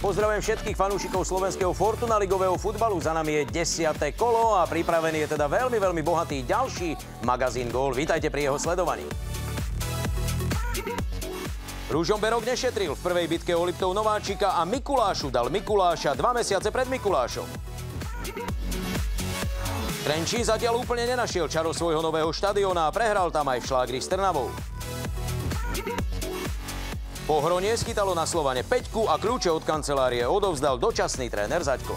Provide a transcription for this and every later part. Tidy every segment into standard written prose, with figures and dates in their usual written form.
Pozdravujem všetkých fanúšikov slovenského Fortuna ligového futbalu. Za nami je 10. kolo a pripravený je teda veľmi bohatý ďalší magazín Gól. Vítajte pri jeho sledovaní. Ružomberok nešetril v prvej bitke o Liptov Nováčika a Mikulášu dal Mikuláša 2 mesiace pred Mikulášom. Trenčín zatiaľ úplne nenašiel čaro svojho nového štadióna a prehral tam aj v šlágri s Trnavou. Pohronie schytalo na Slovane Peťku a kľúče od kancelárie odovzdal dočasný tréner Zaďko.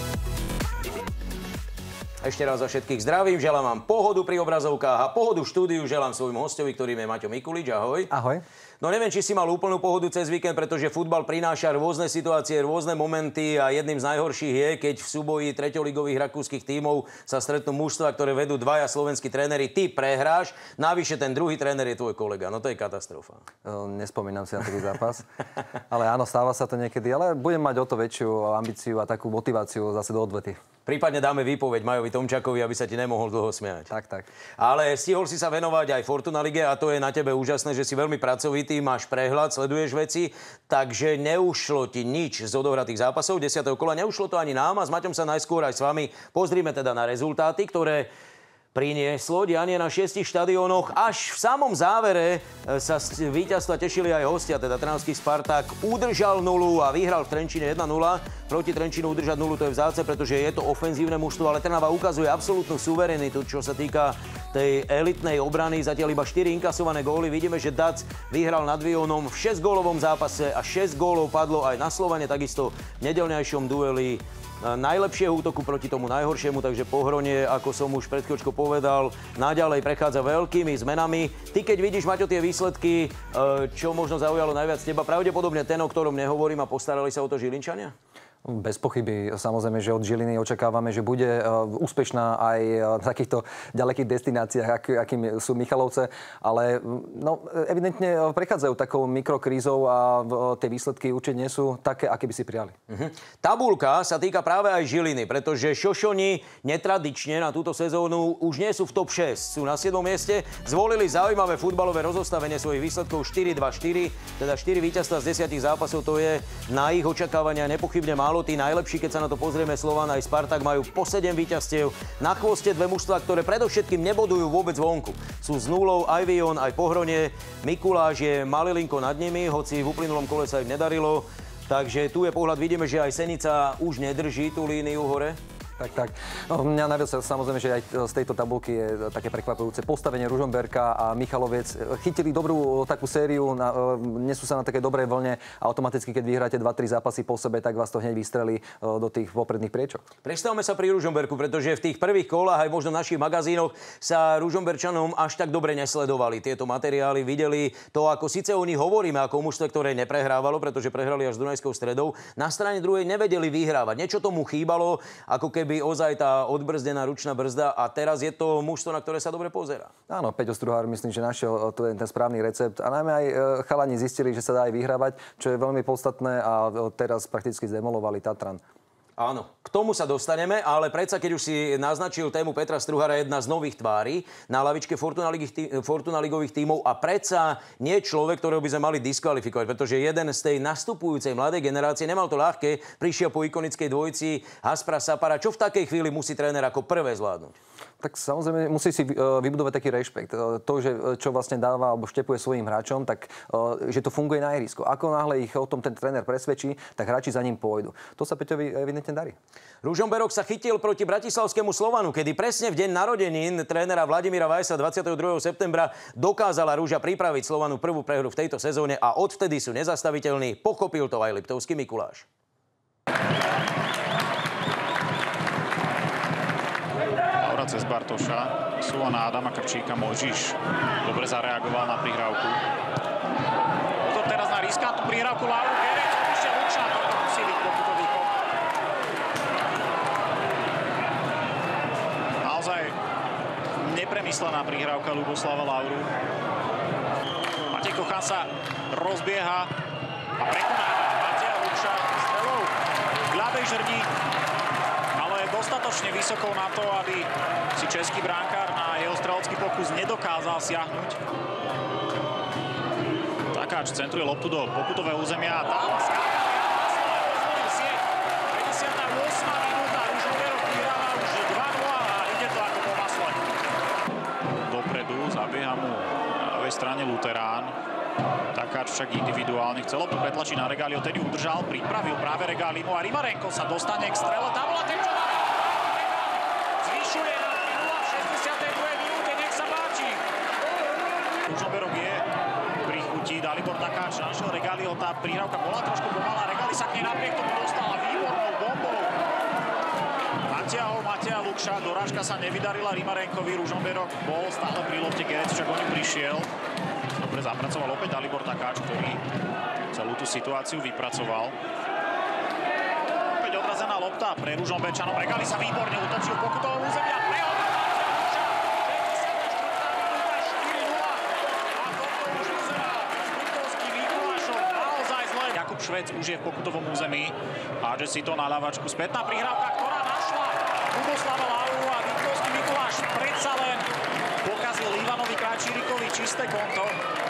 Ešte raz za všetkých zdravím, želám vám pohodu pri obrazovkách a pohodu v štúdiu želám svojmu hostovi, ktorým je Maťo Mikulič. Ahoj. Ahoj. No neviem, či si mal úplnú pohodu cez víkend, pretože futbal prináša rôzne situácie, rôzne momenty a jedným z najhorších je, keď v súboji treťoligových rakúskych tímov sa stretnú mužstva, ktoré vedú dvaja slovenskí tréneri. Ty prehráš, navyše ten druhý tréner je tvoj kolega. No to je katastrofa. Nespomínam si na taký zápas. Ale áno, stáva sa to niekedy, ale budem mať o to väčšiu ambíciu a takú motiváciu zase do odvety. Prípadne dáme výpoveď Majovi Tomčakovi, aby sa ti nemohol dlho smiať. Tak. Ale stihol si sa venovať aj Fortuna lige a to je na tebe úžasné, že si veľmi pracovitý, máš prehľad, sleduješ veci, takže neušlo ti nič z odohratých zápasov 10. kola, neušlo to ani nám a s Maťom sa najskôr aj s vami pozrime teda na rezultáty, ktoré prinieslo dianie na 6 štadiónoch. Až v samom závere sa z víťazstva tešili aj hostia, teda trnavský Spartak udržal nulu a vyhral v Trenčíne 1-0. Proti Trenčínu udržať nulu to je vzácne, pretože je to ofenzívne mužstvo, ale Trnava ukazuje absolútnu suverenitu, čo sa týka tej elitnej obrany. Zatiaľ iba 4 inkasované góly. Vidíme, že Dac vyhral nad Vionom v 6-gólovom zápase a 6 gólov padlo aj na Slovane, takisto v nedeľňajšom dueli najlepšieho útoku proti tomu najhoršiemu, takže Pohronie, ako som už pred chvíľočkou povedal, naďalej prechádza veľkými zmenami. Ty, keď vidíš, Maťo, tie výsledky, čo možno zaujalo najviac teba, pravdepodobne ten, o ktorom nehovorím, a postarali sa o to Žilinčania? Bez pochyby. Samozrejme, že od Žiliny očakávame, že bude úspešná aj na takýchto ďalekých destináciách, akým sú Michalovce. Ale no, evidentne prechádzajú takou mikrokrízou a tie výsledky určite nie sú také, aké by si prijali. Tabulka sa týka práve aj Žiliny, pretože Šošoni netradične na túto sezónu už nie sú v top 6. Sú na 7. mieste. Zvolili zaujímavé futbalové rozostavenie svojich výsledkov 4-2-4, teda 4 víťazstva z 10 zápasov. To je na ich očakávania nepochybne málo. Tí najlepší, keď sa na to pozrieme, Slovan aj Spartak majú po 7 víťazstiev. Na chvoste dve mužstvá, ktoré predovšetkým nebodujú vôbec vonku. Sú s nulou aj Vion, aj Pohronie. Mikuláš je malilinko nad nimi, hoci v uplynulom kole sa im nedarilo. Takže tu je pohľad, vidíme, že aj Senica už nedrží tú líniu hore. Tak. No, mňa najviac samozrejme, že aj z tejto tabulky je také prekvapujúce postavenie Ružomberka a Michaloviec. Chytili dobrú takú sériu, nesú sa na také dobrej vlne a automaticky, keď vyhráte 2-3 zápasy po sebe, tak vás to hneď vystrelí do tých popredných priečok. Predstavme sa pri Ružomberku, pretože v tých prvých kolách aj možno v našich magazínoch sa Ružomberčanom až tak dobre nesledovali tieto materiály. Videli to, ako síce o nich hovoríme ako o mužstve, ktoré neprehrávalo, pretože prehrali až s Dunajskou Stredou. Na strane druhej nevedeli vyhrávať. Niečo tomu chýbalo, ako keby ozaj tá odbrzdená ručná brzda a teraz je to mužstvo, na ktoré sa dobre pozerá. Áno, Peťo Struhár myslím, že našiel ten správny recept a najmä aj chalani zistili, že sa dá aj vyhrávať, čo je veľmi podstatné a teraz prakticky zdemolovali Tatran. Áno, k tomu sa dostaneme, ale predsa, keď už si naznačil tému Petra Struhára, jedna z nových tvári na lavičke Fortuna ligových tímov a predsa nie človek, ktorého by sme mali diskvalifikovať, pretože jeden z tej nastupujúcej mladej generácie nemal to ľahké, prišiel po ikonickej dvojici Haspra Sapara. Čo v takej chvíli musí tréner ako prvé zvládnuť? Tak samozrejme musí si vybudovať taký rešpekt. To, že čo vlastne dáva alebo štepuje svojim hráčom, tak že to funguje na ihrisku. Ako náhle ich o tom ten tréner presvedčí, tak hráči za ním pôjdu. To sa Peťovi evidentne darí. Ružomberok sa chytil proti bratislavskému Slovanu, kedy presne v deň narodenín trénera Vladimíra Vajsa 22. septembra dokázala Ruža pripraviť Slovanu prvú prehru v tejto sezóne a odvtedy sú nezastaviteľní. Pochopil to aj liptovský Mikuláš. Cez Bartoša, súva na Adama Krčíka, Mojžiš dobre zareagoval na prihrávku. To teraz na riskantnú prihrávku Lauru Gerec, ešte Lučná, to musí byť pokutový kop. Naozaj nepremyslená prihrávka Ľuboslava Lauru. Matej Kochan sa rozbieha a prekonáva Mateja Luča strelou k ľavej žrni. Dostatočne vysoko na to, aby si český bránkár na jeho strelecký pokus nedokázal siahnuť. Takáč centruje loptu do pokutového územia a tam pravej strane Luterán. Takáč však individuálne chcel loptu pretlačiť na Regáliho, tedy udržal, pripravil práve Regálimu a Rimarenko sa dostane k strele. Tam bola ten, čo zvyšuje na 0 v 62. minúte, nech sa páči. Ružomberok je pri chutí, Dalibor Takáč našiel Regáliho, tá prihrávka bola trošku pomalá, Regáli sa k nej napriek tomu dostala výbornou bombou. Natiahol Mateja Lukša, dorážka sa nevydarila Rimarenkovi, Ružomberok bol stále pri lopte, Gerec však o ňu prišiel. Dobre zapracoval opäť Dalibor Takáč, ktorý celú tú situáciu vypracoval. Opäť odrazená lopta pre Ružomberčanov, Regáli sa výborne utočil v pokutovom území a pre Švec už je v pokutovom území. Háže si to na ľavačku. Spätná prihrávka, ktorá našla Ľuboslava Lauru a Vitkovský Mikuláš predsa len pokazil Ivanovi Kráčírikovi čisté konto.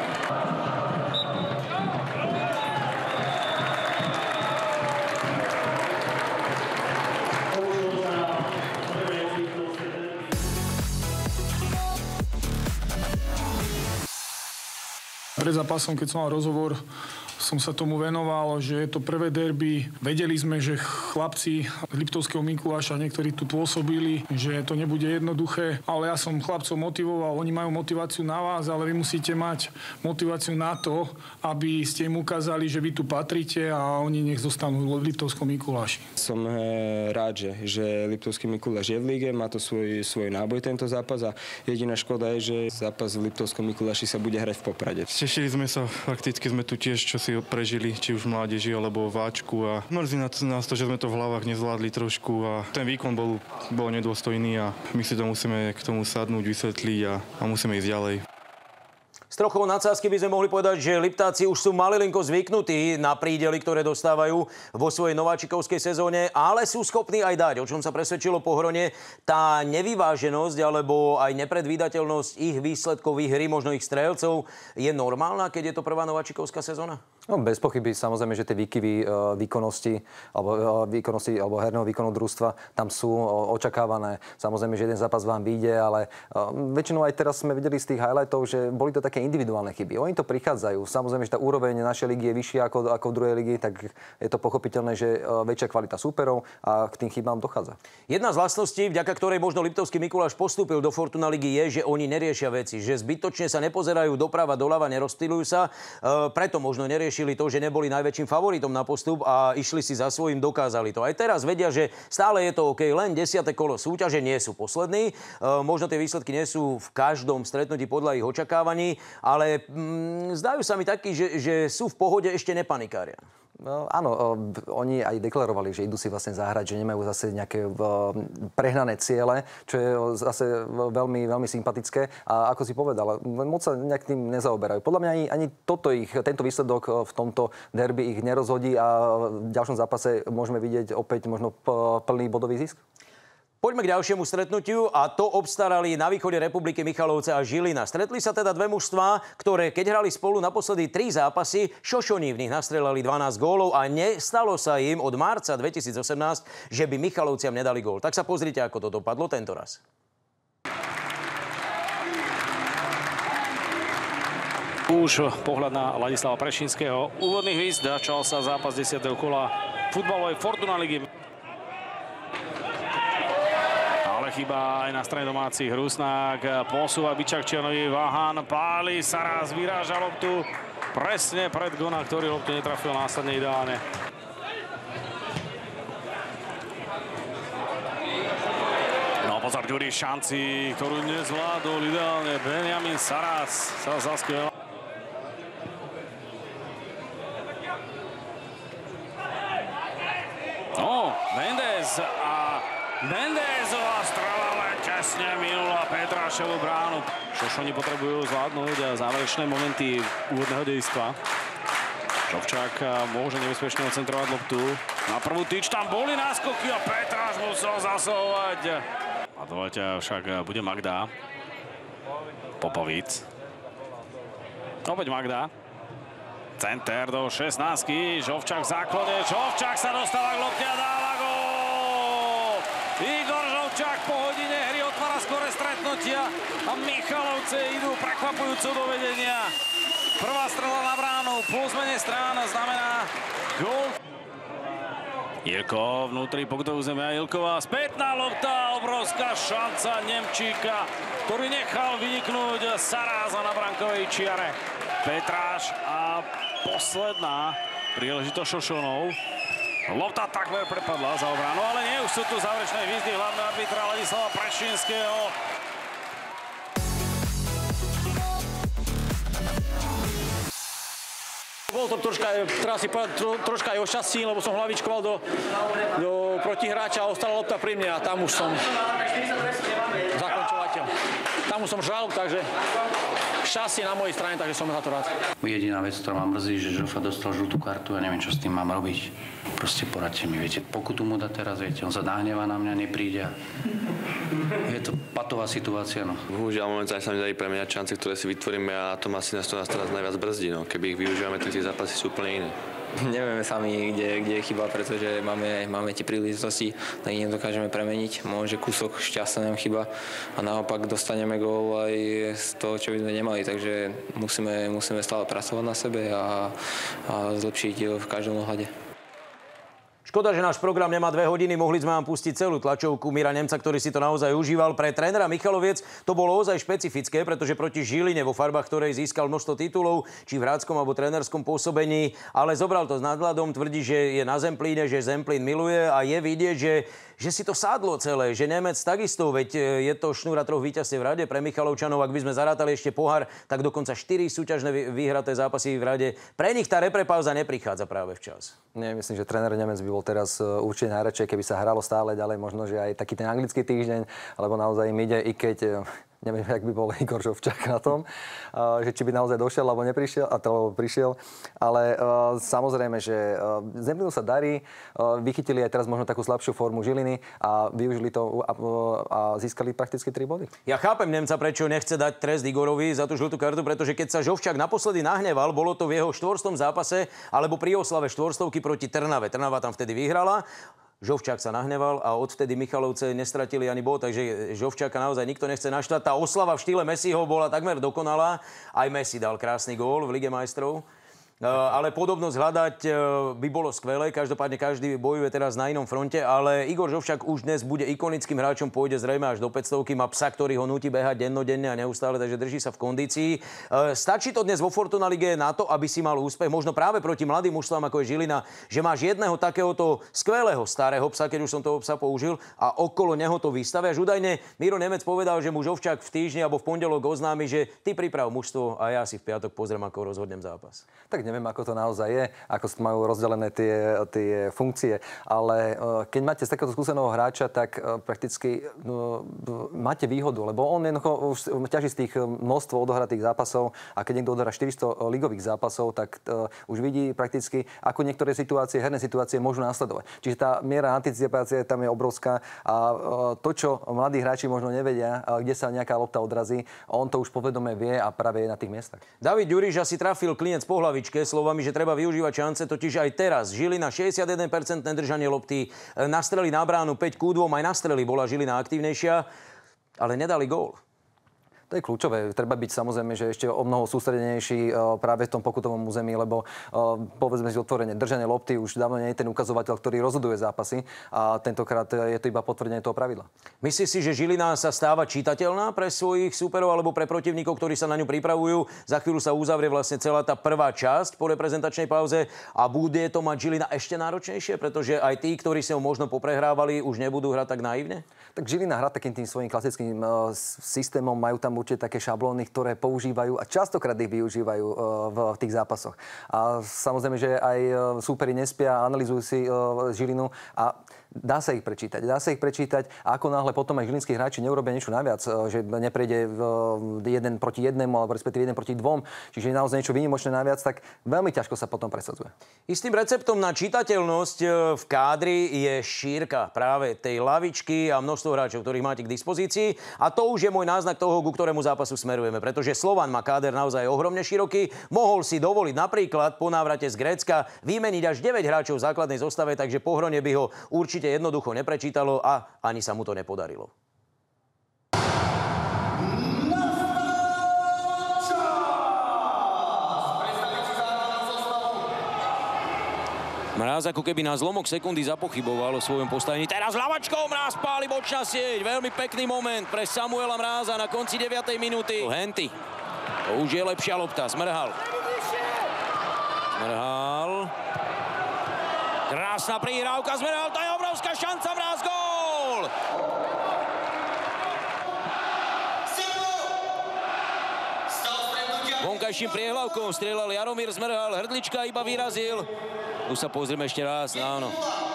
Pred zápasom, keď som mal rozhovor, som sa tomu venoval, že je to prvé derby. Vedeli sme, že chlapci z Liptovského Mikuláša, niektorí tu pôsobili, že to nebude jednoduché, ale ja som chlapcov motivoval, oni majú motiváciu na vás, ale vy musíte mať motiváciu na to, aby ste im ukázali, že vy tu patríte a oni nech zostanú v Liptovskom Mikuláši. Som rád, že Liptovský Mikuláš je v líge, má to svoj náboj tento zápas a jediná škoda je, že zápas v Liptovskom Mikuláši sa bude hrať v Poprade. Tešili sme sa, fakticky sme tu tiež, čo si prežili, či už v mládeži alebo váčku a mrzí nás to, že sme to v hlavách nezvládli trošku a ten výkon bol nedôstojný a my si to musíme k tomu sadnúť, vysvetliť a musíme ísť ďalej. S trochou nadsázky by sme mohli povedať, že Liptáci už sú malilinko zvyknutí na prídely, ktoré dostávajú vo svojej nováčikovskej sezóne, ale sú schopní aj dať, o čom sa presvedčilo Pohrone. Tá nevyváženosť alebo aj nepredvídateľnosť ich výsledkových hry, možno ich strelcov, je normálna, keď je to prvá nováčikovská sezóna? No, bez pochyby, samozrejme, že tie výkyvy výkonnosti alebo herného výkonu družstva tam sú očakávané. Samozrejme, že jeden zápas vám vyjde, ale väčšinou aj teraz sme videli z tých highlightov, že boli to také individuálne chyby. Oni to prichádzajú. Samozrejme, že tá úroveň našej ligy je vyššia ako v druhej ligy, tak je to pochopiteľné, že väčšia kvalita súperov a k tým chybám dochádza. Jedna z vlastností, vďaka ktorej možno Liptovský Mikuláš postúpil do Fortuna ligy, je, že oni neriešia veci, že zbytočne sa nepozerajú doprava, doľava, nerozptylujú sa. Preto možno neriešili to, že neboli najväčším favoritom na postup a išli si za svojím, dokázali to. Aj teraz vedia, že stále je to OK, len 10. kolo súťaže, nie sú poslední. Možno tie výsledky nie sú v každom stretnutí podľa ich očakávaní, ale zdajú sa mi takí, že sú v pohode, ešte nepanikária. No, áno, oni aj deklarovali, že idú si vlastne zahrať, že nemajú zase nejaké prehnané ciele, čo je zase veľmi, veľmi sympatické. A ako si povedal, moc sa nejak tým nezaoberajú. Podľa mňa ani tento výsledok v tomto derby ich nerozhodí a v ďalšom zápase môžeme vidieť opäť možno plný bodový zisk. Poďme k ďalšiemu stretnutiu a to obstarali na východe republiky Michalovce a Žilina. Stretli sa teda dve mužstvá, ktoré keď hrali spolu naposledy 3 zápasy, šošoni v nich nastrelali 12 gólov a nestalo sa im od marca 2018, že by Michalovciam nedali gól. Tak sa pozrite, ako to dopadlo tento raz. Už pohľad na Ladislava Prešinského. Úvodný hvízd, začal sa zápas 10. kola futbalovej Fortuna ligy. Chyba aj na strane domácich. Rusnák posúva Bičakčianovi, Vahan páli, Saras vyráža loptu presne pred Gona, ktorý loptu netrafil následne ideálne. No pozor, Ďuri šanci, ktorú nezvládol ideálne. Benjamin Saras sa zaskvel. No, Mendezová strela len tesne minula Petrášovu bránu. Šošoni potrebujú zvládnuť záverečné momenty úvodného dejstva. Šovčák môže nebezpečne ocentrovať loptu. Na prvú tyč tam boli náskoky a Petráš musel zasahovať. A dovať však bude Magda. Popovic. Opäť Magda. Center do 16. Žovčák v záklone. Žovčák sa dostáva k lopte a dáva gól. Igor Žovčák po hodine hry otvára skore stretnutia a Michalovce idú prekvapujúco do vedenia. Prvá strela na bránu, plus menej strán znamená gól. Jirko vnútri pokutového územia, Ilková spätná lopta, obrovská šanca Nemčíka, ktorý nechal vyniknúť Saráza na brankovej čiare. Petráš a posledná príležitosť Šošonov. Lopta takmer prepadla za obranu, ale nie, už sú tu záverečné výzdy hlavného arbitra Ladislava Prešinského. Bol to troška aj o šťastí, lebo som hlavičkoval do protihráča a ostala lopta pri mne a tam už som zakončovateľ. Tam už som žral, takže šťastie na mojej strane, takže som za to rád. Jediná vec, ktorá ma mrzí, že Žofa dostal žltú kartu a neviem, čo s tým mám robiť. Proste poradte mi, viete, pokutu mu dá teraz, viete, on sa nahnevá na mňa, nepríde. Je to patová situácia, no. Bohužiaľ, momentálne sa mi darí premeniať šance, ktoré si vytvoríme a to asi nás teraz najviac brzdí, no. Keby ich využívame, tak tie zápasy sú úplne iné. Nevieme sami, kde je chyba, pretože máme tie príležitosti, tak ich nedokážeme premeniť. Možno, že kúsok šťastia nám chyba a naopak dostaneme gól aj z toho, čo by sme nemali. Takže musíme stále pracovať na sebe a zlepšiť v každom ohľade. Škoda, že náš program nemá 2 hodiny. Mohli sme vám pustiť celú tlačovku Mira Nemca, ktorý si to naozaj užíval. Pre trénera Michaloviec to bolo ozaj špecifické, pretože proti Žiline vo farbách, ktorej získal množstvo titulov, či v hráčskom alebo trénerskom pôsobení, ale zobral to s nadhľadom, tvrdí, že je na Zemplíne, že Zemplín miluje a je vidieť, že si to sadlo celé, že Nemec takisto, veď je to šnúra 3 víťazstiev v rade pre Michalovčanov. Ak by sme zarátali ešte pohár, tak dokonca 4 súťažné vyhraté zápasy v rade. Pre nich tá reprepauza neprichádza práve včas. Nie, myslím, že tréner Nemec by bol teraz určite najradšej, keby sa hralo stále ďalej, možno, že aj taký ten anglický týždeň, alebo naozaj im ide, i keď neviem, jak by bol Igor Žovčák na tom, že či by naozaj došiel, alebo neprišiel, alebo prišiel. Ale samozrejme, že Zemplínu sa darí, vychytili aj teraz možno takú slabšiu formu Žiliny a využili to a získali prakticky 3 body. Ja chápem Nemca, prečo nechce dať trest Igorovi za tú žltú kartu, pretože keď sa Žovčák naposledy nahneval, bolo to v jeho 4. zápase alebo pri oslave 400 proti Trnave. Trnava tam vtedy vyhrala. Žovčák sa nahneval a odvtedy Michalovce nestratili ani bod, takže Žovčáka naozaj nikto nechce naštvať. Tá oslava v štýle Messiho bola takmer dokonalá. Aj Messi dal krásny gól v Lige majstrov. Ale podobnosť hľadať by bolo skvelé. Každopádne každý bojuje teraz na inom fronte, ale Igor Žovčák už dnes bude ikonickým hráčom, pôjde zrejme až do 500-ky, má psa, ktorý ho núti behať dennodenne a neustále, takže drží sa v kondícii. Stačí to dnes vo Fortuna Lige na to, aby si mal úspech, možno práve proti mladým mužstvám, ako je Žilina, že máš jedného takéhoto skvelého starého psa, keď už som toho psa použil, a okolo neho to vystaviaš. Údajne Miro Nemec povedal, že mu Žovčák v týždni alebo v pondelok oznámi, že ty priprav mužstvo a ja si v piatok pozriem, ako rozhodnem zápas. Tak neviem, ako to naozaj je, ako majú rozdelené tie funkcie, ale keď máte z takéhoto skúseného hráča, tak prakticky máte výhodu, lebo on jednoducho už ťaží z tých množstvo odohratých zápasov a keď niekto odohrá 400 ligových zápasov, tak už vidí prakticky, ako niektoré situácie, herné situácie môžu následovať. Čiže tá miera anticipácie tam je obrovská a to, čo mladí hráči možno nevedia, kde sa nejaká lopta odrazí, on to už povedome vie a práve je na tých miestach. David Ďuriš asi trafil klinec po hlavičke slovami, že treba využívať šance, totiž aj teraz Žilina 61% nedržanie lopty, nastreli na bránu 5-2, aj nastreli bola Žilina aktívnejšia, ale nedali gól. To je kľúčové. Treba byť samozrejme, že ešte o mnoho sústredenejší práve v tom pokutovom území, lebo povedzme si otvorene, držanie lopty už dávno nie je ten ukazovateľ, ktorý rozhoduje zápasy a tentokrát je to iba potvrdenie toho pravidla. Myslíš si, že Žilina sa stáva čitateľná pre svojich súperov alebo pre protivníkov, ktorí sa na ňu pripravujú? Za chvíľu sa uzavrie vlastne celá tá prvá časť po reprezentačnej pauze a bude to mať Žilina ešte náročnejšie, pretože aj tí, ktorí sa ho možno poprehrávali, už nebudú hrať tak naivne? Tak Žilina hrá takým tým svojím klasickým systémom, majú tam určite také šablóny, ktoré používajú a častokrát ich využívajú v tých zápasoch. A samozrejme, že aj súperi nespia, analyzujú si Žilinu a dá sa ich prečítať. A ako náhle potom aj žilinskí hráči neurobia niečo naviac, že neprejde jeden proti jednému, alebo respektíve jeden proti dvom, čiže je naozaj niečo výnimočné naviac, tak veľmi ťažko sa potom presadzuje. Istým receptom na čitateľnosť v kádri je šírka práve tej lavičky a množstvo hráčov, ktorých máte k dispozícii. A to už je môj náznak toho, ku ktorému zápasu smerujeme, pretože Slovan má káder naozaj ohromne široký. Mohol si dovoliť napríklad po návrate z Grécka vymeniť až 9 hráčov v základnej zostave, takže Pohronie by ho určite jednoducho neprečítalo a ani sa mu to nepodarilo. Mráz ako keby na zlomok sekundy zapochyboval o svojom postavení. Teraz ľavačkou Mráz páli bočná sieť. Veľmi pekný moment pre Samuela Mráza na konci 9. minúty. Henty. To už je lepšia lopta. Smrhal. Krásna prihrávka. Smrhal. To je obrovská šanca. Mráz. Gól! Vonkajším priehlavkom strieľal Jaromír Smrhal. Hrdlička iba vyrazil. Už sa pozrieme ešte raz, áno.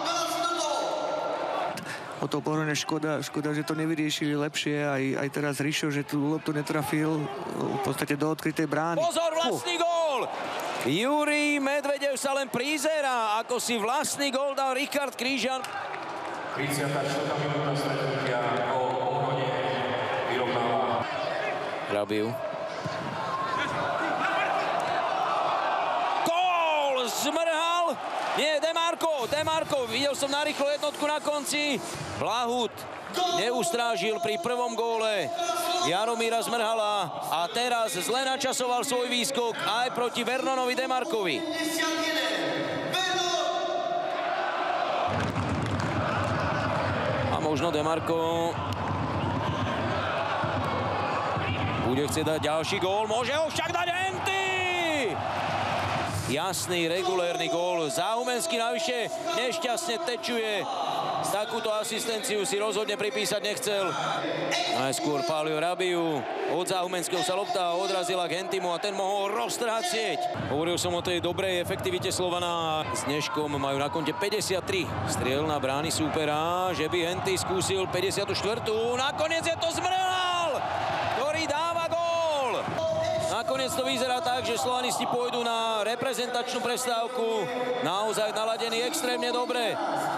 O to Pohrone škoda, že to nevyriešili lepšie. Aj teraz Rišo, že tú loptu netrafil v podstate do odkrytej brány. Pozor, vlastný gól! Jurij Medvedev sa len prizerá, ako si vlastný gól dal Richard Krížan. 34. minúta stretnutia o Pohrone vyrovnáva. Rabiu. Zmrhal, nie, Demarko, videl som narýchlo jednotku na konci. Blahut neustrážil pri prvom góle Jaromíra Zmrhala a teraz zle načasoval svoj výskok aj proti Vernonovi Demarkovi. A možno Demarko bude chcieť dať ďalší gól, môže ho však dať Henty! Jasný, regulérny gól. Záhumenský navyše nešťastne tečuje. Takúto asistenciu si rozhodne pripísať nechcel. Najskôr pálil Rabiu. Od Záhumenského sa lopta odrazila k Hentymu a ten mohol roztrhať sieť. Hovoril som o tej dobrej efektivite Slovana. S Dneškom majú na konte 53 striel na brány súpera. Že by Henty skúsil 54. Nakoniec je to Zmrhal, ktorý dáva gól. Nakoniec to vyzerá tak, že slovanisti pôjdu na reprezentačnú prestávku. Naozaj naladení extrémne dobre.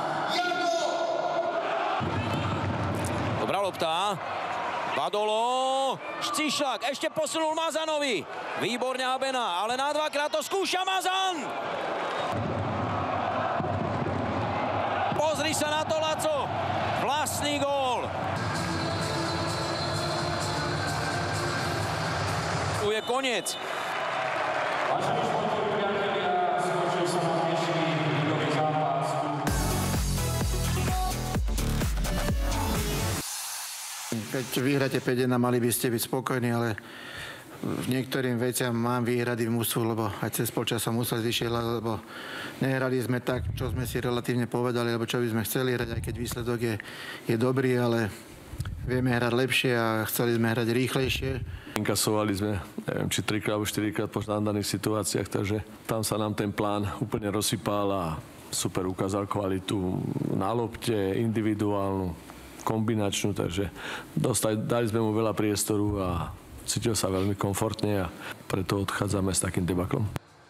Dobrá lopta. Badolo. Šcišľák ešte posunul Mazanovi. Výborne Habena, ale na dvakrát to skúša Mazan. Pozri sa na to, Laco. Vlastný gól. Tu je koniec. Keď vyhráte 5-1, mali by ste byť spokojní, ale v niektorým veciam mám výhrady v mužstvu, lebo aj cez polčas som musel zišiel, lebo nehrali sme tak, čo sme si relatívne povedali, alebo čo by sme chceli hrať, aj keď výsledok je dobrý, ale vieme hrať lepšie a chceli sme hrať rýchlejšie. Inkasovali sme, neviem, či 3-krát alebo 4-krát po daných situáciách, takže tam sa nám ten plán úplne rozsypal a super ukázal kvalitu na lopte, individuálnu, kombinačnú, takže dali sme mu veľa priestoru a cítil sa veľmi komfortne a preto odchádzame s takým debaklom.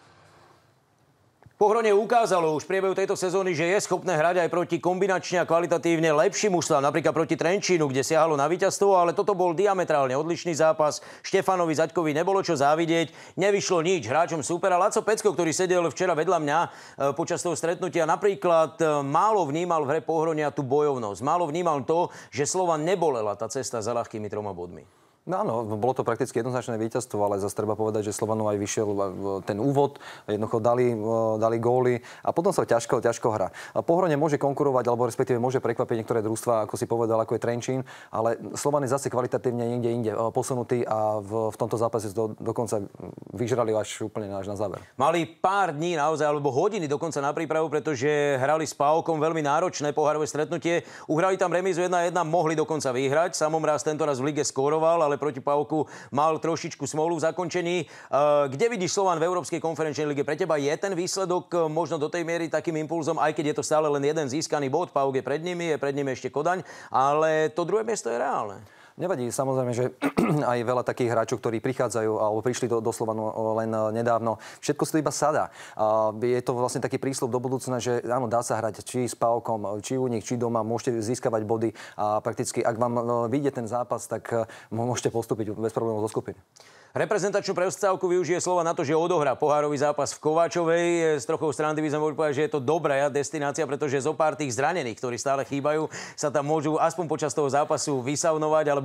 Pohrone ukázalo už v priebehu tejto sezóny, že je schopné hrať aj proti kombinačne a kvalitatívne lepším mužstvám, napríklad proti Trenčínu, kde siahalo na víťazstvo, ale toto bol diametrálne odlišný zápas. Štefanovi Zaďkovi nebolo čo závidieť, nevyšlo nič hráčom súpera. Laco Pecko, ktorý sedel včera vedľa mňa počas toho stretnutia, napríklad málo vnímal v hre Pohronia tú bojovnosť. Málo vnímal to, že Slovan nebolela tá cesta za ľahkými 3 bodmi. No áno, bolo to prakticky jednoznačné víťazstvo, ale zase treba povedať, že Slovanu aj vyšiel ten úvod, jednoducho dali góly a potom sa ťažko hrá. Pohrone môže konkurovať, alebo respektíve môže prekvapiť niektoré družstvá, ako si povedal, ako je Trenčín, ale Slovan je zase kvalitatívne niekde inde posunutý a v tomto zápase dokonca vyžrali až úplne až na záver. Mali pár dní naozaj, alebo hodiny dokonca na prípravu, pretože hrali s PAOKom veľmi náročné pohárové stretnutie. Uhrali tam remízu 1-1, mohli dokonca vyhrať. Samomráz tentoraz v lige skóroval, ale proti PAOKu mal trošičku smolu v zakončení. Kde vidíš Slovan v Európskej konferenčnej lige? Pre teba je ten výsledok možno do tej miery takým impulzom, aj keď je to stále len jeden získaný bod. PAOK je pred nimi ešte Kodaň, ale to druhé miesto je reálne. Nevadí, samozrejme, že aj veľa takých hráčov, ktorí prichádzajú alebo prišli do Slovanu len nedávno. Všetko si to iba sadá. Je to vlastne taký prísľub do budúcna, že áno, dá sa hrať či s PAOKom, či u nich, či doma, môžete získavať body a prakticky, ak vám vyjde ten zápas, tak môžete postúpiť bez problémov zo skupiny. Reprezentačnú prestávku využije Slovan na to, že odohrá pohárový zápas v Kováčovej. Z trochou strandy by sme mohli povedať, že je to dobrá destinácia, pretože zo pár tých zranených, ktorí stále chýbajú, sa tam môžu aspoň počas toho zápasu vysaunovať alebo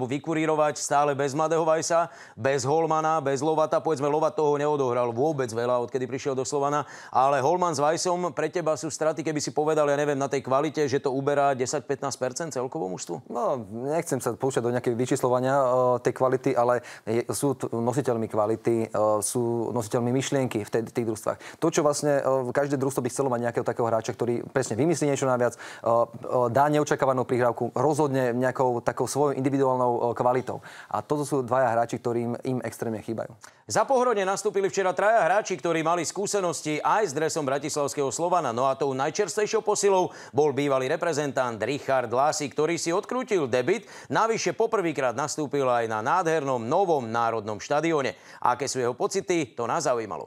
alebo vykurírovať stále bez Mladého Vajsa, bez Holmana, bez Lovata. Povedzme, Lovat toho neodohral vôbec veľa, odkedy prišiel do Slovana. Ale Holman s Vajsom pre teba sú straty, keby si povedal, ja neviem, na tej kvalite, že to uberá 10-15% celkovo mužstvu? No, nechcem sa púšťať do nejakej vyčíslovania tej kvality, ale sú nositeľmi kvality, sú nositeľmi myšlienky v tých družstvách. To, čo vlastne každé družstvo by chcelo mať nejakého takého hráča, ktorý presne vymyslí niečo naviac, dá neočakávanú prihrávku, rozhodne nejakou takou svojou individuálnou kvalitou. A toto sú dvaja hráči, ktorým im extrémne chýbajú. Za Pohronie nastúpili včera traja hráči, ktorí mali skúsenosti aj s dresom bratislavského Slovana. No a tou najčerstvejšou posilou bol bývalý reprezentant Richard Lásik, ktorý si odkrútil debut. Navyše poprvýkrát nastúpil aj na nádhernom novom národnom štadióne. Aké sú jeho pocity, to nás zaujímalo.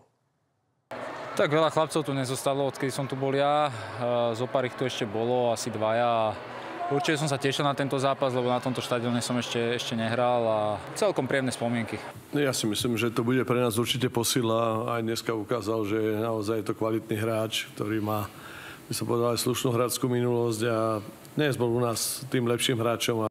Tak veľa chlapcov tu nezostalo, odkedy som tu bol ja. Zopár ich tu ešte bolo, asi dvaja. Určite som sa tešil na tento zápas, lebo na tomto štadióne som ešte nehral a celkom príjemné spomienky. Ja si myslím, že to bude pre nás určite posila. Aj dneska ukázal, že naozaj je to kvalitný hráč, ktorý má, by som povedal, aj slušnú hráčskú minulosť a dnes bol u nás tým lepším hráčom.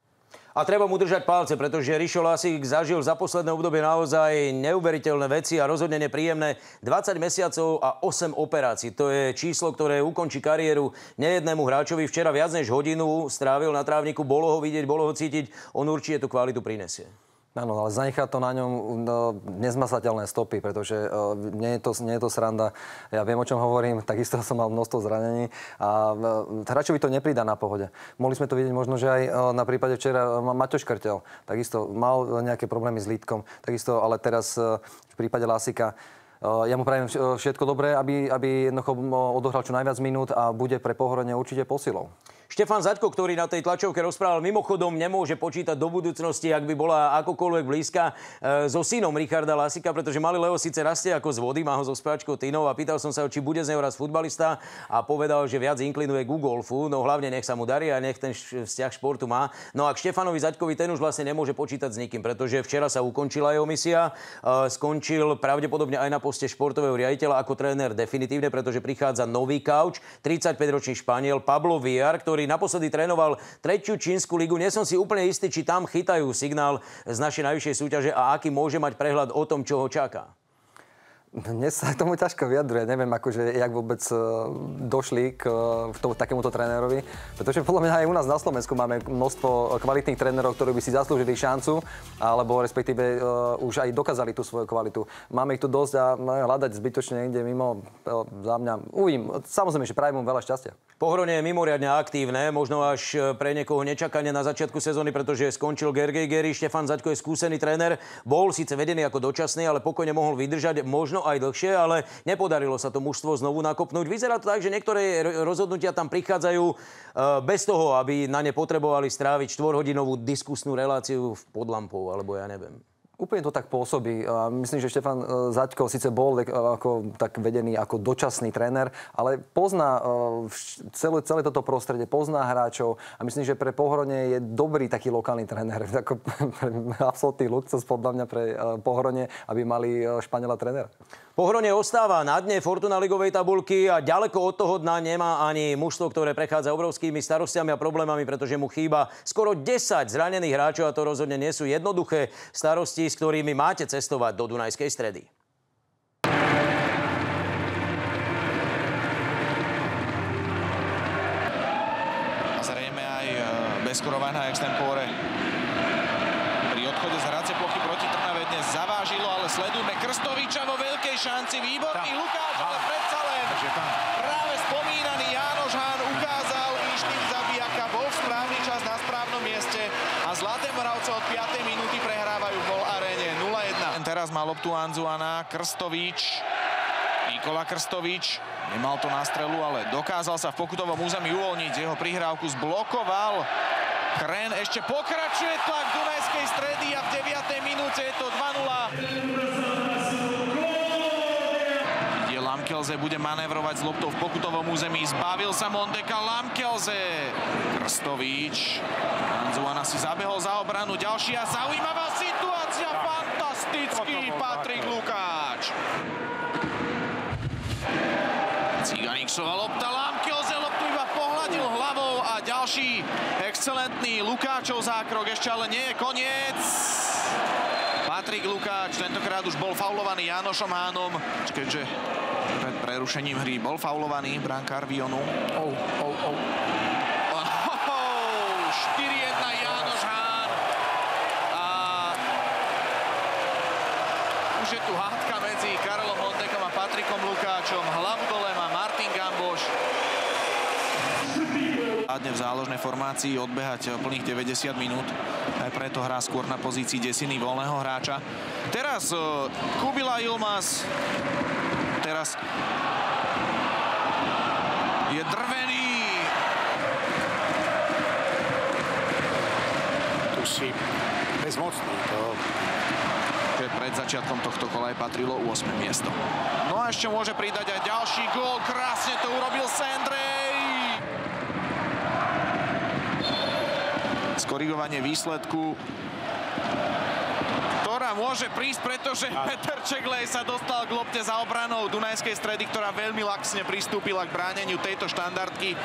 A treba mu držať palce, pretože Rišo Lásik zažil za posledné obdobie naozaj neuveriteľné veci a rozhodne nepríjemné. 20 mesiacov a 8 operácií. To je číslo, ktoré ukončí kariéru nejednému hráčovi. Včera viac než hodinu strávil na trávniku, bolo ho vidieť, bolo ho cítiť. On určite tú kvalitu prinesie. Áno, ale zanechá to na ňom nezmasateľné stopy, pretože nie je to sranda. Ja viem, o čom hovorím, takisto som mal množstvo zranení a hráčovi to nepridá na pohode. Mohli sme to vidieť možno, že aj na prípade včera Maťo Škrtel. Takisto mal nejaké problémy s lítkom, takisto, ale teraz v prípade Lásika ja mu prajem všetko dobré, aby jednoducho odohral čo najviac minút a bude pre Pohorenie určite posilou. Štefan Zaďko, ktorý na tej tlačovke rozprával, mimochodom nemôže počítať do budúcnosti, ak by bola akokoľvek blízka, so synom Richarda Lásika, pretože malý Leo síce rastie ako z vody, má ho so speváčkou Tinou a pýtal som sa ho, či bude z neho raz futbalista a povedal, že viac inklinuje ku golfu, no hlavne nech sa mu darí a nech ten vzťah športu má. No a k Štefanovi Zaďkovi ten už vlastne nemôže počítať s nikým, pretože včera sa ukončila jeho misia, skončil pravdepodobne aj na poste športového riaditeľa ako tréner definitívne, pretože prichádza nový kauč, 35-ročný Španiel Pablo Villar, ktorý naposledy trénoval 3. čínsku ligu. Nie som si úplne istý, či tam chytajú signál z našej najvyššej súťaže a aký môže mať prehľad o tom, čo ho čaká. Dnes sa k tomu ťažko vyjadruje. Neviem, akože, jak vôbec došli k takémuto trénerovi. Pretože podľa mňa aj u nás na Slovensku máme množstvo kvalitných trénerov, ktorí by si zaslúžili šancu, alebo respektíve už aj dokázali tú svoju kvalitu. Máme ich tu dosť a hľadať zbytočne niekde mimo, za mňa uvidím. Samozrejme, že prajem mu veľa šťastia. Pohronie je mimoriadne aktívne, možno až pre niekoho nečakanie na začiatku sezóny, pretože skončil Gergely Gery. Štefan Zaďko je skúsený tréner, bol síce vedený ako dočasný, ale pokojne mohol vydržať možno aj dlhšie, ale nepodarilo sa to mužstvo znovu nakopnúť. Vyzerá to tak, že niektoré rozhodnutia tam prichádzajú bez toho, aby na ne potrebovali stráviť 4-hodinovú diskusnú reláciu pod lampou, alebo ja neviem. Úplne to tak pôsobí. Myslím, že Štefan Zaďko síce bol ako, tak vedený ako dočasný tréner, ale pozná celé toto prostredie, pozná hráčov a myslím, že pre Pohronie je dobrý taký lokálny tréner. Ako absolútny luxus podľa mňa pre Pohronie, aby mali Španiela trénera. Pohronie ostáva na dne Fortuna ligovej tabuľky a ďaleko od toho dna nemá ani mužstvo, ktoré prechádza obrovskými starostiami a problémami, pretože mu chýba skoro 10 zranených hráčov a to rozhodne nie sú jednoduché starosti, s ktorými máte cestovať do Dunajskej Stredy. A zrejme aj bezkorovaná extempore. Pri odchode z hracie plochy proti Trnave dnes zavážilo, ale sledujme Krstoviča vo veľkej šanci. Výborný Lukáč, ale predsa len práve spomínaný Jánoš Hán ukázal inštinkt zabijaka, bol v správny čas na správnom mieste a Zlaté Moravce od 5. minúty prehrávajú v Bol Aréne 0-1. Teraz má loptu Anzuana, Krstovič. Nikola Krstovič nemal to na strelu, ale dokázal sa v pokutovom území uvoľniť. Jeho prihrávku zblokoval. Chren ešte pokračuje tlak Dunajskej Stredy a v 9. minúte je to 2-0. Lamkelze bude manévrovať s loptou v pokutovom území. Zbavil sa Mondeka Lamkelze. Krstovič. Anzuana si zabehol za obranu. Ďalšia zaujímavá situácia. Fantastický Patrik Lukáč. Ciganíksova lopta. Lamkelze loptu iba pohľadil hlavou a ďalší Excelentný Lukáčov zákrok, ešte ale nie je koniec. Patrik Lukáč tentokrát už bol faulovaný Jánošom Hánom, keďže pred prerušením hry bol faulovaný brankár Vionu. 4-1 Jánoš Hán. A už je tu hádka medzi Karolom Montekom a Patrikom Lukáčom. Hlavu dole má Martin Gamboš. V záložnej formácii odbehať plných 90 minút. Aj preto hrá skôr na pozícii desiny voľného hráča. Teraz Kubila Yilmaz. Teraz je drvený. Tu si bezmocný. Pred začiatkom tohto kola aj patrilo 8. miesto. No a ešte môže pridať aj ďalší gól. Krásne to urobil Sendrej. Skorigovanie výsledku, ktorá môže prísť, pretože Peter Čeglej sa dostal k lopte za obranou Dunajskej Stredy, ktorá veľmi laxne pristúpila k bráneniu tejto štandardky.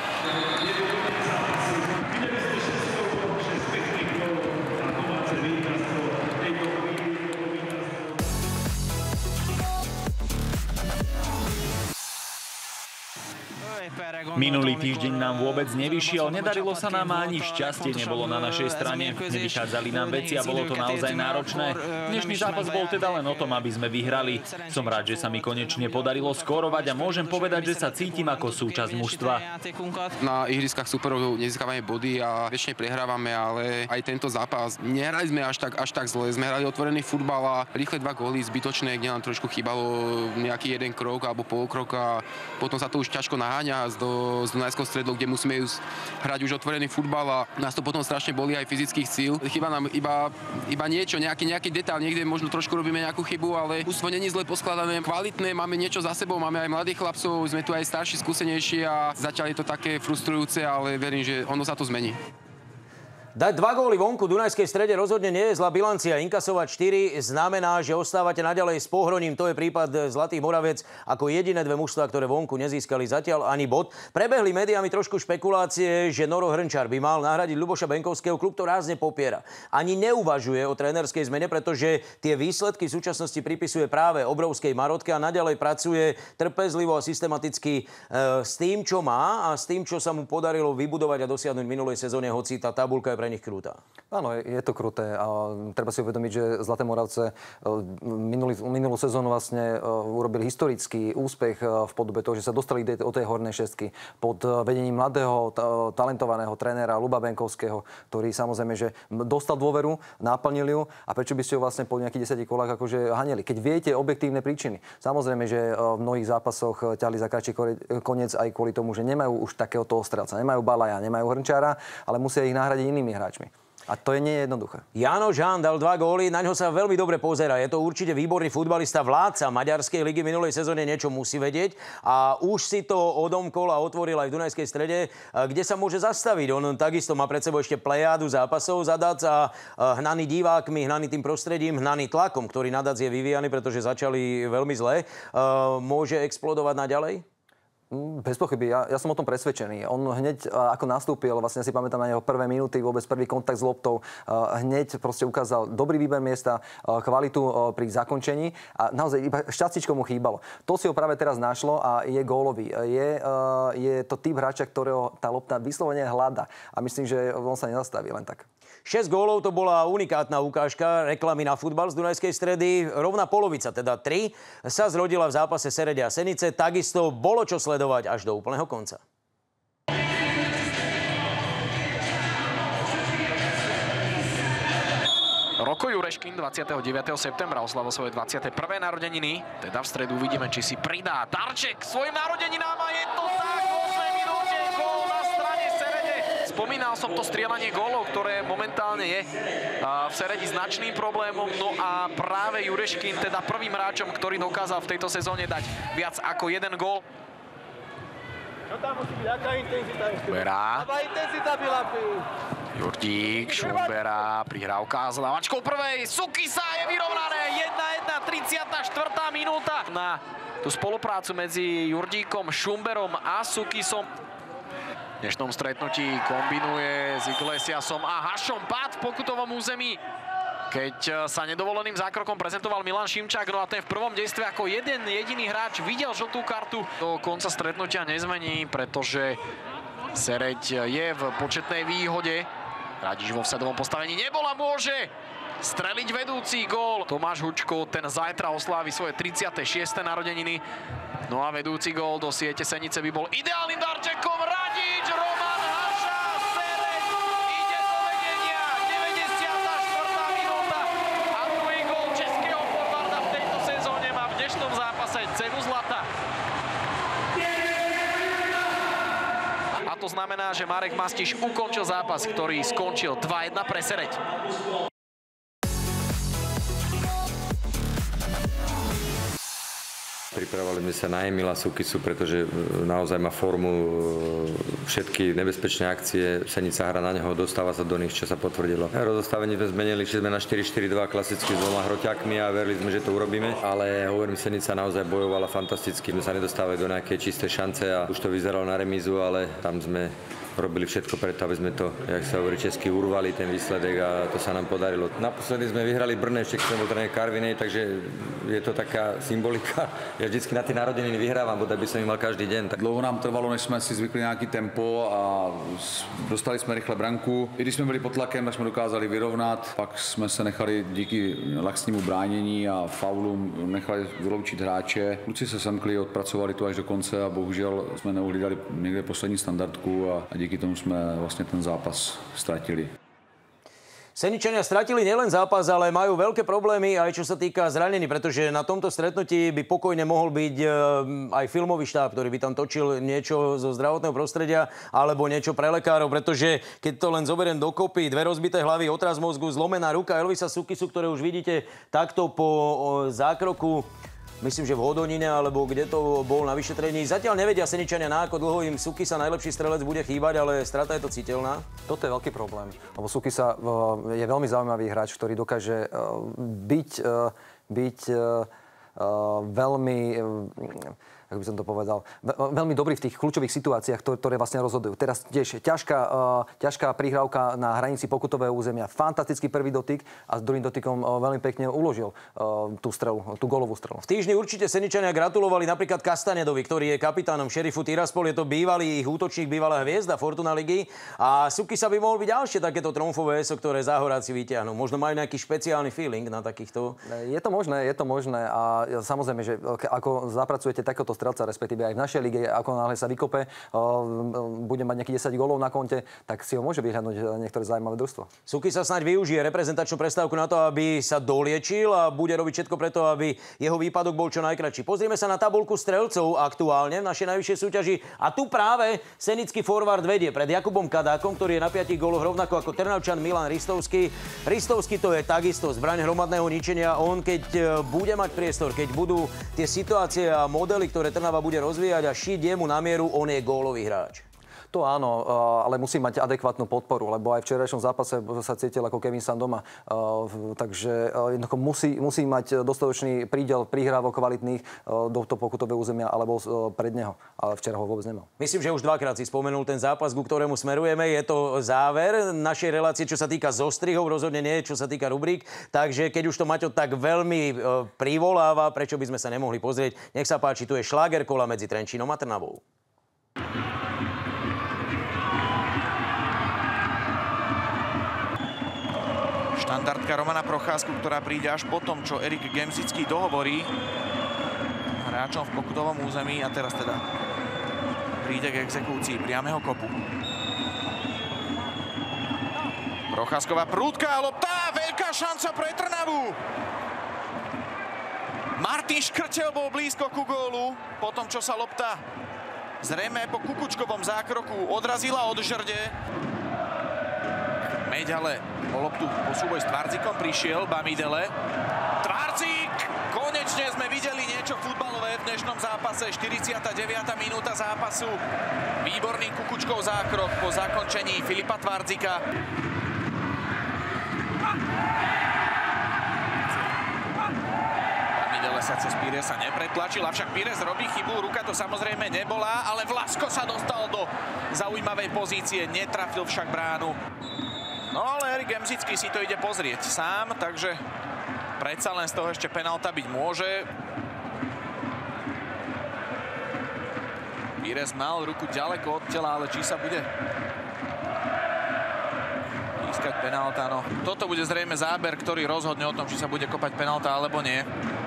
Minulý týždeň nám vôbec nevyšiel, nedarilo sa nám ani šťastie nebolo na našej strane. Nevychádzali nám veci a bolo to naozaj náročné. Dnešný zápas bol teda len o tom, aby sme vyhrali. Som rád, že sa mi konečne podarilo skórovať a môžem povedať, že sa cítim ako súčasť mužstva. Na ihriskách superov nezískavame body a väčšine prehrávame, ale aj tento zápas nehrali sme až tak zle. Sme hrali otvorený futbal a rýchle 2 góly zbytočné, kde nám trošku chýbalo nejaký jeden krok alebo polkrok a potom sa to už ťažko naháňa z Dunajského Stredu, kde musíme hrať už otvorený futbal a nás to potom strašne bolí aj fyzických síl. Chýba nám iba niečo, nejaký detail, niekde možno trošku robíme nejakú chybu, ale ústvo není zle poskladané, kvalitné, máme niečo za sebou, máme aj mladých chlapcov, sme tu aj starší, skúsenejší a zatiaľ je to také frustrujúce, ale verím, že ono sa to zmení. Dať 2 góly vonku Dunajskej Strede rozhodne nie je zlá bilancia. Inkasovať 4 znamená, že ostávate naďalej s Pohroním. To je prípad Zlatých Moraviec ako jediné 2 mužstvá, ktoré vonku nezískali zatiaľ ani bod. Prebehli médiami trošku špekulácie, že Noro Hrnčar by mal nahradiť Ľuboša Benkovského. Klub to rázne popiera. Ani neuvažuje o trénerskej zmene, pretože tie výsledky v súčasnosti pripisuje práve obrovskej marotke a naďalej pracuje trpezlivo a systematicky s tým, čo má a s tým, čo sa mu podarilo vybudovať a dosiahnuť v minulej sezóne, hoci tá tabuľka je pre nich krutá. Áno, je to kruté a treba si uvedomiť, že Zlaté Moravce minulú sezónu vlastne urobili historický úspech v podobe toho, že sa dostali do tej hornej šestky pod vedením mladého, talentovaného trénera Ľuba Benkovského, ktorý samozrejme, že dostal dôveru, naplnil ju a prečo by ste ho vlastne po nejakých 10 kolách akože haneli. Keď viete objektívne príčiny. Samozrejme, že v mnohých zápasoch ťahli za kratší koniec aj kvôli tomu, že nemajú už takého toho strelca, nemajú Balaja, nemajú Hrnčára, ale musia ich nahradiť inými hráčmi. A to je nie jednoduché. Jánoš Hán dal 2 góly, na ňo sa veľmi dobre pozerá. Je to určite výborný futbalista, vládca maďarskej ligy, minulej sezóne niečo musí vedieť a už si to odomkol a otvoril aj v Dunajskej Strede, kde sa môže zastaviť. On takisto má pred sebou ešte plejádu zápasov za Dac a hnaný divákmi, hnaný tým prostredím, hnaný tlakom, ktorý na Dac je vyvíjaný, pretože začali veľmi zle. Môže explodovať naďalej? Bez pochyby, ja som o tom presvedčený. On hneď ako nastúpil, vlastne si pamätám na jeho prvé minúty, vôbec prvý kontakt s loptou, hneď proste ukázal dobrý výber miesta, kvalitu pri zakončení a naozaj iba šťastíčko mu chýbalo. To si ho práve teraz našlo a je gólový. Je to typ hráča, ktorého tá lopta vyslovene hľada a myslím, že on sa nezastaví len tak. 6 gólov to bola unikátna ukážka reklamy na futbal z Dunajskej Stredy. Rovná polovica, teda 3, sa zrodila v zápase Serede a Senice. Takisto bolo čo sledovať až do úplného konca. Roko Jureškin 29. septembra oslavil svoje 21. narodeniny. Teda v stredu uvidíme, či si pridá darček svojim narodeninám a je to tak. V 8. minúte gól na strane Serede. Spomínal som to strieľanie gólov, ktoré momentálne je v Seredi značným problémom. No a práve Jureškin, teda prvým hráčom, ktorý dokázal v tejto sezóne dať viac ako jeden gól. Berá. Jurdík, Šumbera, prihrávka s ľavačkou prvej. Sukisa je vyrovnané. 1-1, 34. minúta. Na tú spoluprácu medzi Jurdíkom, Šumberom a Sukisom. V dnešnom stretnutí kombinuje s Iglesiasom a Hašom pád v pokutovom území, keď sa nedovoleným zákrokom prezentoval Milan Šimčák. No a ten v prvom dejstve ako jeden jediný hráč videl žltú kartu. Do konca stretnutia nezmení, pretože Sereď je v početnej výhode. Radiš vo vsadovom postavení nebol a môže streliť vedúci gól. Tomáš Hučko, ten zajtra oslávi svoje 36. narodeniny. No a vedúci gól do siete Senice by bol ideálnym darčekom. Radič, Roman Haša, Sereď ide do vedenia. 94. minúta a druhý gól českého forwarda v tejto sezóne má v dnešnom zápase cenu zlata. A to znamená, že Marek Mastiš ukončil zápas, ktorý skončil 2-1 pre Sereď. Pripravovali sme sa na Emila Sukisu, pretože naozaj má formu, všetky nebezpečné akcie, Senica hra na neho, dostáva sa do nich, čo sa potvrdilo. Rozostavenie sme zmenili, šli sme na 4-4-2 klasicky s dvoma hroťakmi a verili sme, že to urobíme, ale hovorím, Senica naozaj bojovala fantasticky, sme sa nedostávali do nejakej čisté šance a už to vyzeralo na remízu, ale tam sme robili všetko preto, aby sme to, jak sa hovorí česky, urvali ten výsledek a to sa nám podarilo. Naposledy sme vyhrali Brne, ešte keď sme bol tréner Karvinej, takže je to taká symbolika. Ja vždycky na tie narodeniny vyhrávam, bo tak by som ich mal každý deň. Dlouho nám trvalo, než jsme si zvykli nějaký tempo a dostali jsme rychle branku. I když jsme byli pod tlakem, tak jsme dokázali vyrovnat. Pak jsme se nechali díky laxnímu bránění a faulům nechali vyloučit hráče. Kluci se semkli, odpracovali to až do konce a bohužel jsme neuhlídali někde poslední standardku a díky tomu jsme vlastně ten zápas ztratili. Seničania stratili nielen zápas, ale majú veľké problémy aj čo sa týka zranení, pretože na tomto stretnutí by pokojne mohol byť aj filmový štáb, ktorý by tam točil niečo zo zdravotného prostredia alebo niečo pre lekárov, pretože keď to len zoberiem dokopy, dve rozbité hlavy, otraz mozgu, zlomená ruka Elvisa Sukisu, ktoré už vidíte takto po zákroku, myslím, že v Hodonine, alebo kde to bol na vyšetrení. Zatiaľ nevedia Seničania, na ako dlho im Sukisa, najlepší strelec, bude chýbať, ale strata je to citeľná. Toto je veľký problém, lebo Sukisa je veľmi zaujímavý hráč, ktorý dokáže byť veľmi, ako by som to povedal, veľmi dobrý v tých kľúčových situáciách, ktoré vlastne rozhodujú. Teraz tiež ťažká prihrávka na hranici pokutového územia, fantastický prvý dotyk a s druhým dotykom veľmi pekne uložil tú strelu, tú gólovú strelu. V týždni určite Seničania gratulovali napríklad Kastanedovi, ktorý je kapitánom Šerifu Tiraspol, je to bývalý ich útočník, bývalá hviezda Fortuna ligy a Sukisa by mohol byť ďalšie takéto tromfové eso, ktoré záhoráci vyťahnú. Možno majú nejaký špeciálny feeling na takýchto. Je to možné a samozrejme, že ako zapracujete takéto strelca, respektíve aj v našej lige, ako náhle sa vykope, bude mať nejakých 10 gólov na konte, tak si ho môže vyhľadnúť niektoré zaujímavé družstvo. Sukisa snáď využije reprezentačnú prestávku na to, aby sa doliečil a bude robiť všetko preto, aby jeho výpadok bol čo najkratší. Pozrieme sa na tabuľku strelcov aktuálne v našej najvyššej súťaži a tu práve senický forward vedie pred Jakubom Kadákom, ktorý je na 5 góloch rovnako ako Trnavčan Milan Ristovský. Ristovský to je takisto zbraň hromadného ničenia. On keď bude mať priestor, keď budú tie situácie a modely, ktoré Trnava bude rozvíjať a šiť jemu na mieru, on je gólový hráč. To áno, ale musí mať adekvátnu podporu, lebo aj v včerajšom zápase sa cítil ako Kevin Sandoma. Takže jednoducho musí mať dostatočný prídel prihrávok kvalitných do toho pokutového územia alebo pred neho. Ale včera ho vôbec nemal. Myslím, že už dvakrát si spomenul ten zápas, ku ktorému smerujeme. Je to záver našej relácie, čo sa týka zostrihov, rozhodne nie, čo sa týka rubrík. Takže keď už to Maťo tak veľmi privoláva, prečo by sme sa nemohli pozrieť? Nech sa páči, tu je šláger kola medzi Trenčínom a Trnavou. Štandardka Romana Procházku, ktorá príde až po tom, čo Erik Gemzický dohovorí hráčom v pokutovom území a teraz teda príde k exekúcii priameho kopu. Procházková prúdka a lopta, veľká šanca pre Trnavu. Martin Škrtel bol blízko ku gólu, po tom, čo sa lopta zrejme po Kukučkovom zákroku odrazila od žrde. Meď ale o loptu po súboj s Tvardzikom prišiel Bamidele. Tvardzik! Konečne sme videli niečo futbalové v dnešnom zápase. 49. minúta zápasu. Výborný Kukučkov zákrok po zakončení Filipa Tvardzika. Bamidele sa cez Píresa nepretlačil, avšak Píres robí chybu, ruka to samozrejme nebola, ale Vlasko sa dostal do zaujímavej pozície, netrafil však bránu. No ale Erik Emzický si to ide pozrieť sám, takže predsa len z toho ešte penálta byť môže. Píres mal ruku ďaleko od tela, ale či sa bude pískať penálta, no. Toto bude zrejme záber, ktorý rozhodne o tom, či sa bude kopať penálta alebo nie.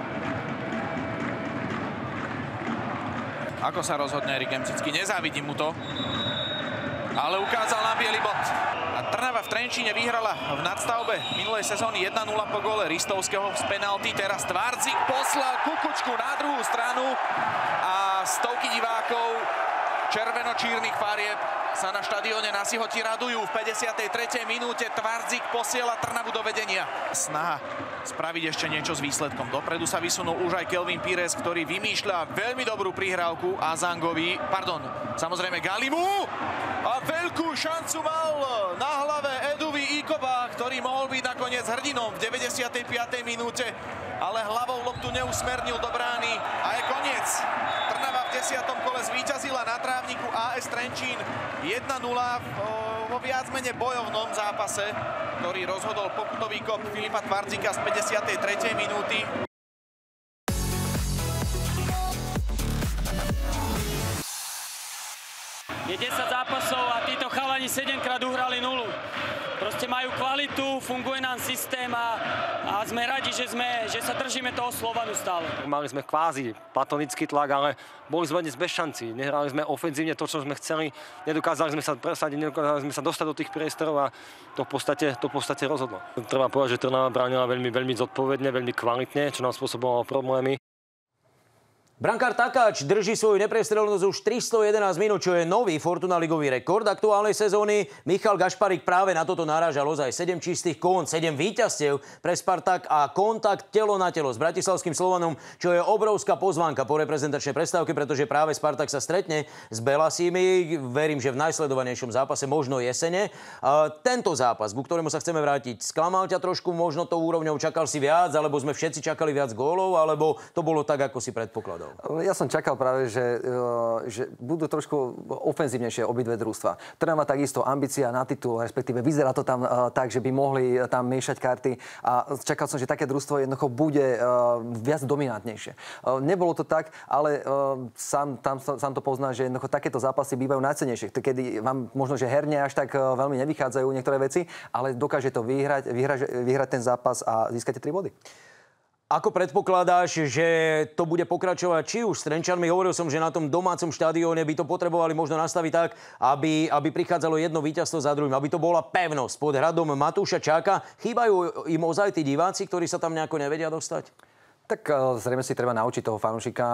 Ako sa rozhodne Erik Emzický? Nezávidím mu to. Ale ukázal na biely bod. A Trnava v Trenčíne vyhrala v nadstavbe minulej sezóny 1-0 po góle Ristovského z penalty. Teraz Tvardzik poslal Kukučku na druhú stranu a stovky divákov červeno-čírnych farieb sa na štadióne na Sihoti radujú. V 53. minúte Tvardzik posiela Trnavu do vedenia. Snaha spraviť ešte niečo s výsledkom. Dopredu sa vysunul už aj Kelvin Pires, ktorý vymýšľa veľmi dobrú prihrávku Azangovi, samozrejme Galimu. A veľkú šancu mal na hlave Eduvi Ikoba, ktorý mohol byť nakoniec hrdinom v 95. minúte, ale hlavou loptu neusmernil do brány a je koniec. Trnava v 10. kole zvíťazila na trávniku AS Trenčín 1-0 vo viac menej bojovnom zápase, ktorý rozhodol pokutový kop Filipa Tvardzika z 53. minúty. Je 10 zápasov a títo chalani 7-krát uhrali 0. Proste majú kvalitu, funguje nám systém a sme radi, že sa držíme toho Slovanu stále. Mali sme kvázi platonický tlak, ale boli sme dnes bez šancí. Nehrali sme ofenzívne to, čo sme chceli. Nedokázali sme sa presadiť, nedokázali sme sa dostať do tých priestorov a to v podstate rozhodlo. Treba povedať, že Trnava bránila veľmi zodpovedne, veľmi kvalitne, čo nám spôsobovalo problémy. Brankár Takáč drží svoju neprestrelenosť už 311 minút, čo je nový Fortuna ligový rekord aktuálnej sezóny. Michal Gašparík práve na toto narážal ozaj 7 čistých kón, 7 víťazstiev pre Spartak a kontakt telo na telo s bratislavským Slovanom, čo je obrovská pozvánka po reprezentačnej prestávke, pretože práve Spartak sa stretne s Belasími. Verím, že v najsledovanejšom zápase, možno jesene. Tento zápas, ku ktorému sa chceme vrátiť, sklamal ťa trošku, možno to úrovňou, čakal si viac, alebo sme všetci čakali viac gólov, alebo to bolo tak, ako si predpokladal? Ja som čakal práve, že budú trošku ofenzívnejšie obidve družstva. Trnava takisto ambícia na titul, respektíve vyzerá to tam tak, že by mohli tam miešať karty a čakal som, že také družstvo jednoducho bude viac dominantnejšie. Nebolo to tak, ale sám to pozná, že jednoducho takéto zápasy bývajú najcennejšie, kedy vám možno, že herne až tak veľmi nevychádzajú niektoré veci, ale dokáže to vyhrať ten zápas a získate 3 body. Ako predpokladáš, že to bude pokračovať či už s Trenčanmi? Hovoril som, že na tom domácom štadióne by to potrebovali možno nastaviť tak, aby prichádzalo jedno víťazstvo za druhým, aby to bola pevnosť pod hradom Matúša Čáka. Chýbajú im ozaj tí diváci, ktorí sa tam nejako nevedia dostať? Tak zrejme si treba naučiť toho fanúšika.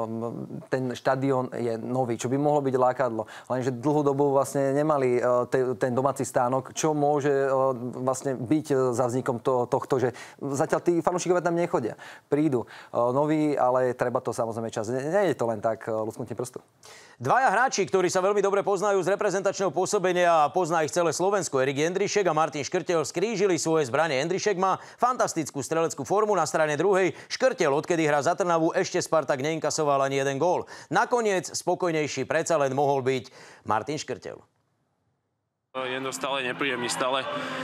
Ten štadión je nový, čo by mohlo byť lákadlo. Lenže dlhú dobu vlastne nemali ten domáci stánok, čo môže vlastne byť za vznikom tohto, že zatiaľ tí fanúšikovia tam nechodia. Prídu noví, ale treba to samozrejme čas. Nie je to len tak lusknutie prstu. Dvaja hráči, ktorí sa veľmi dobre poznajú z reprezentačného pôsobenia a pozná ich celé Slovensko, Erik Jendrišek a Martin Škrtel, skrížili svoje zbrane. Jendrišek má fantastickú streleckú formu, na strane druhej Škrtel, odkedy hrá za Trnavu, ešte Spartak neinkasoval ani jeden gól. Nakoniec spokojnejší predsa len mohol byť Martin Škrtel. Jendo stále nepríjemný, stále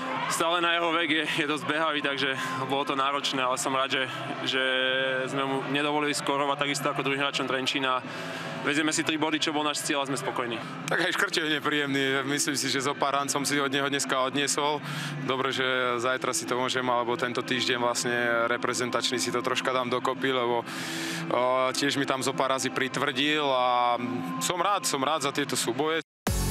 na jeho vek je dosť behavý, takže bolo to náročné, ale som rád, že sme mu nedovolili skorovať takisto ako druhým hráčom Trenčína. Vezieme si 3 body, čo bol náš cieľ a sme spokojní. Tak aj Škrtel je nepríjemný. Myslím si, že zo pár rán som si od neho dneska odniesol. Dobre, že zajtra si to môžem, alebo tento týždeň vlastne reprezentačný si to troška dám dokopy, lebo tiež mi tam zo pár razy pritvrdil a som rád za tieto súboje.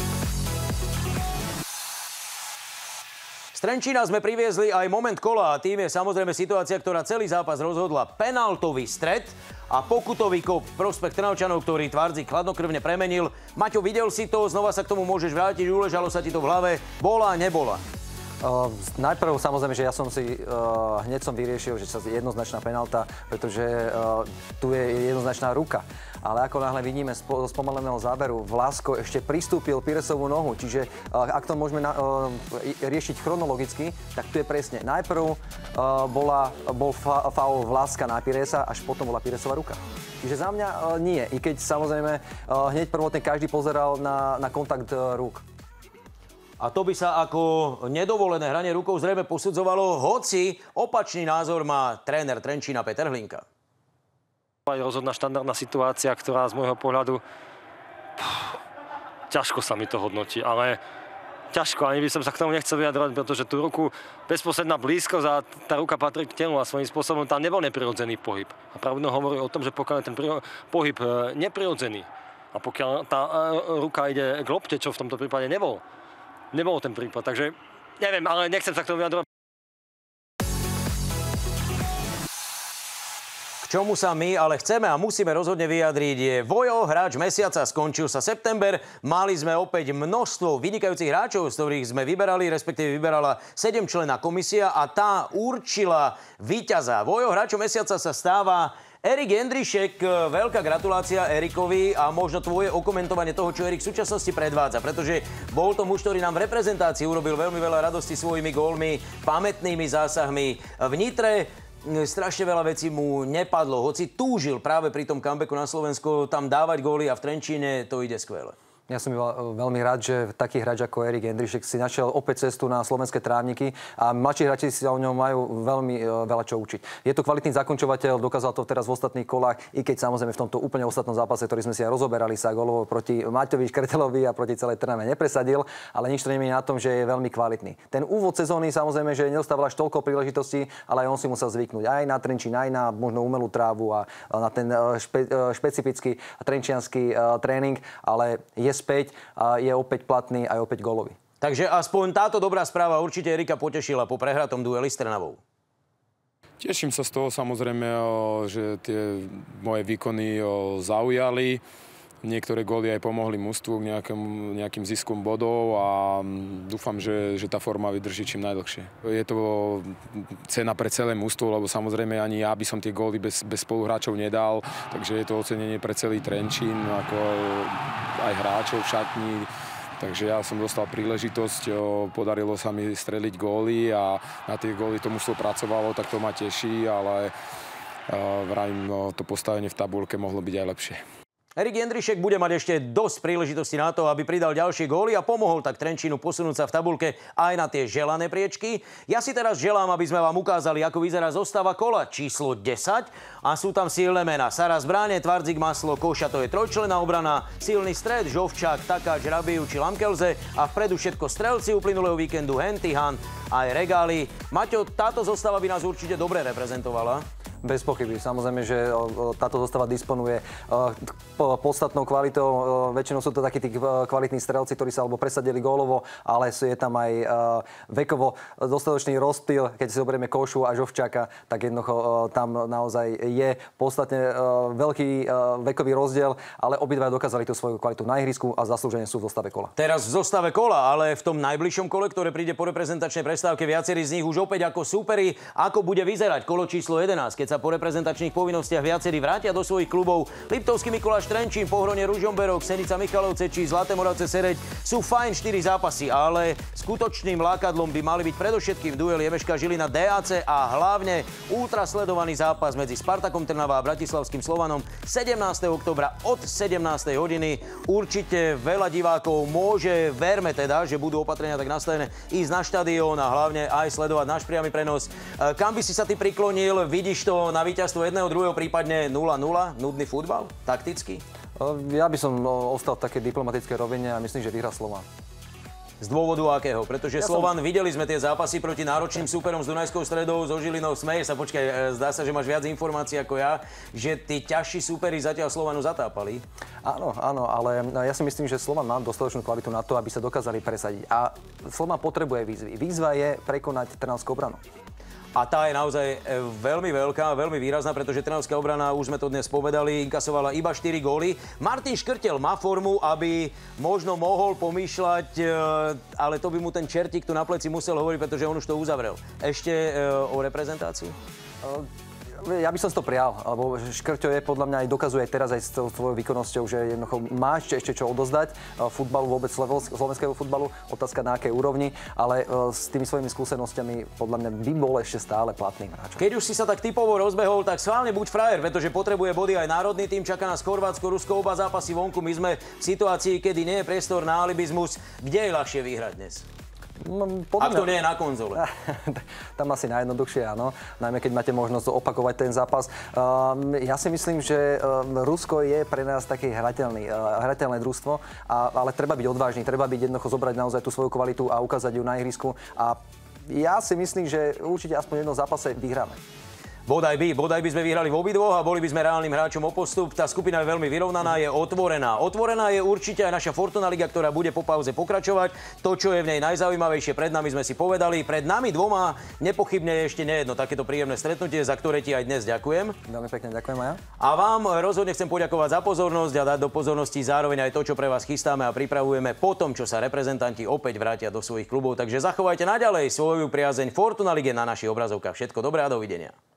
Z Trenčína sme priviezli aj moment kola a tým je samozrejme situácia, ktorá celý zápas rozhodla. Penaltový stret a pokutový kop v prospech Trnavčanov, ktorý Tvardzik chladnokrvne premenil. Maťo, videl si to, znova sa k tomu môžeš vrátiť, uležalo sa ti to v hlave. Bola, nebola? Najprv samozrejme, že ja som si hneď vyriešil, že sa jednoznačná penálta, pretože tu je jednoznačná ruka. Ale ako náhle vidíme z spomaleného záberu, Vlásko ešte pristúpil Piresovú nohu, čiže ak to môžeme riešiť chronologicky, tak tu je presne. Najprv bol faul Vláska na Piresa, až potom bola Piresová ruka. Čiže za mňa nie, i keď samozrejme hneď prvotne každý pozeral na kontakt rúk. A to by sa ako nedovolené hranie rukou zrejme posudzovalo, hoci opačný názor má tréner Trenčína Peter Hlinka. Aj rozhodná štandardná situácia, ktorá z môjho pohľadu ťažko sa mi to hodnotí, ale ťažko, ani by som sa k tomu nechcel vyjadrovať, pretože tú ruku bezprostredná blízkosť a tá ruka patrí k telu a svojím spôsobom tam nebol neprirodzený pohyb. A pravdou hovorí o tom, že pokiaľ je ten pohyb neprirodzený a pokiaľ tá ruka ide k lopte, čo v tomto prípade nebol ten prípad, takže neviem, ale nechcem sa k tomu vyjadrovať. K čomu sa my ale chceme a musíme rozhodne vyjadriť je Vojo, hráč mesiaca, skončil sa september, mali sme opäť množstvo vynikajúcich hráčov, z ktorých sme vyberali, respektíve vyberala 7-členná komisia a tá určila víťaza. Vojo, hráčom mesiaca sa stáva Erik Jendrišek. Veľká gratulácia Erikovi a možno tvoje okomentovanie toho, čo Erik v súčasnosti predvádza, pretože bol to muž, ktorý nám v reprezentácii urobil veľmi veľa radosti svojimi gólmi, pamätnými zásahmi v Nitre. Strašne veľa vecí mu nepadlo, hoci túžil práve pri tom comebacku na Slovensko tam dávať góly a v Trenčíne to ide skvele. Ja som veľmi rád, že taký hráč ako Erik Jendrišek si našiel opäť cestu na slovenské trávniky a mladší hráči si o ňom majú veľmi veľa čo učiť. Je to kvalitný zakončovateľ, dokázal to teraz v ostatných kolách, i keď samozrejme v tomto úplne ostatnom zápase, ktorý sme si aj rozoberali, sa gólovo proti Maťovi Škrtelovi a proti celej Trnave nepresadil, ale nič to nemení na tom, že je veľmi kvalitný. Ten úvod sezóny samozrejme, že nedostával až toľko príležitostí, ale aj on si musel zvyknúť aj na Trenčín, aj na možno umelú trávu a na ten špecifický trenčiansky tréning, ale je späť a je opäť platný a je opäť gólový. Takže aspoň táto dobrá správa určite Erika potešila po prehratom dueli s Trnavou. Teším sa z toho samozrejme, že tie moje výkony zaujali. Niektoré góly aj pomohli mužstvu k nejakým ziskom bodov a dúfam, že tá forma vydrží čím najdlhšie. Je to cena pre celé mužstvo, lebo samozrejme ani ja by som tie góly bez spoluhráčov nedal, takže je to ocenenie pre celý Trenčín, ako aj hráčov v šatni. Takže ja som dostal príležitosť, podarilo sa mi streliť góly a na tie góly to mužstvo pracovalo, tak to ma teší, ale vravím, to postavenie v tabuľke mohlo byť aj lepšie. Erik Jendrišek bude mať ešte dosť príležitostí na to, aby pridal ďalšie góly a pomohol tak Trenčínu posunúť sa v tabuľke aj na tie želané priečky. Ja si teraz želám, aby sme vám ukázali, ako vyzerá zostava kola číslo 10 a sú tam silné mená. Saras v bráne, Tvardzik, Maslo, Koša, to je trojčlenná obrana, silný stred, Žovčák, Takáč, Rabiu či Lamkelze a vpredu všetko strelci uplynulého víkendu, Henty, Han a aj Regály. Maťo, táto zostava by nás určite dobre reprezentovala. Bez pochyby. Samozrejme, že táto zostava disponuje podstatnou kvalitou. Väčšinou sú to takí tí kvalitní strelci, ktorí sa alebo presadili gólovo, ale je tam aj vekovo dostatočný rozptyl. Keď si zoberieme Košu a Žovčáka, tak jednoducho tam naozaj je podstatne veľký vekový rozdiel, ale obidva dokázali tú svoju kvalitu na ihrisku a zaslúžene sú v zostave kola. Teraz v zostave kola, ale v tom najbližšom kole, ktoré príde po reprezentačnej prestávke, viacerí z nich už opäť ako súperi, ako bude vyzerať kolo číslo 11, keď sa po reprezentačných povinnostiach viacerí vrátia do svojich klubov. Liptovský Mikuláš Trenčín, Pohronie Ružomberok, Senica Michalovce či Zlaté Moravce Sereď sú fajn 4 zápasy, ale skutočným lákadlom by mali byť predovšetkým duely Ebeška Žilina DAC a hlavne ultrasledovaný zápas medzi Spartakom Trnava a Bratislavským Slovanom 17. októbra od 17. hodiny. Určite veľa divákov môže, verme teda, že budú opatrenia tak nastavené, ísť na štadión a hlavne aj sledovať náš priamy prenos. Kam by si sa ty priklonil? Vidíš to na víťazstvo 1-2, prípadne 0-0, nudný futbal, takticky? Ja by som ostal v takej diplomatickej rovine a myslím, že vyhrá Slovan. Z dôvodu akého? Pretože Slovan, videli sme tie zápasy proti náročným súperom s Dunajskou Stredou, so Žilinou. Smeješ sa, počkaj, zdá sa, že máš viac informácií ako ja, že tí ťažší súperi zatiaľ Slovanu zatápali. Áno, ale ja si myslím, že Slovan má dostatočnú kvalitu na to, aby sa dokázali presadiť. A Slovan potrebuje výzvy. Výzva je prekonať trnavskú obranu. A tá je naozaj veľmi veľká, veľmi výrazná, pretože Trnavská obrana, už sme to dnes povedali, inkasovala iba 4 góly. Martin Škrtel má formu, aby možno mohol pomýšľať, ale to by mu ten čertík tu na pleci musel hovoriť, pretože on už to uzavrel. Ešte o reprezentácii? Ja by som si to prial, lebo Škrťo je podľa mňa aj dokazuje teraz aj s svojou výkonnosťou, že jednoducho má ešte čo odozdať futbalu, vôbec slovenského futbalu, otázka na akej úrovni, ale s tými svojimi skúsenosťami podľa mňa by bol ešte stále platným hráčom. Keď už si sa tak typovo rozbehol, tak schválne buď frajer, pretože potrebuje body aj národný tým, čaká nás Chorvátsko, Rusko, oba zápasy vonku. My sme v situácii, kedy nie je priestor na alibizmus. Kde je ľahšie vyhrať dnes? Ak to nie je na konzole. Tam asi najjednoduchšie, áno. Najmä keď máte možnosť opakovať ten zápas. Ja si myslím, že Rusko je pre nás také hrateľné družstvo, ale treba byť odvážny, treba byť jednoducho zobrať naozaj tú svoju kvalitu a ukázať ju na ihrisku. A ja si myslím, že určite aspoň v jednom zápase vyhráme. Bodaj by sme vyhrali v obidvoch a boli by sme reálnym hráčom o postup. Tá skupina je veľmi vyrovnaná, je otvorená. Otvorená je určite aj naša Fortuna Liga, ktorá bude po pauze pokračovať. To, čo je v nej najzaujímavejšie, pred nami sme si povedali. Pred nami dvoma nepochybne je ešte nejedno takéto príjemné stretnutie, za ktoré ti aj dnes ďakujem. Veľmi pekne ďakujem aj ja. A vám rozhodne chcem poďakovať za pozornosť a dať do pozornosti zároveň aj to, čo pre vás chystáme a pripravujeme po tom, čo sa reprezentanti opäť vrátia do svojich klubov. Takže zachovajte naďalej svoju priazeň Fortuna Lige na našich obrazovkách. Všetko dobré a dovidenia.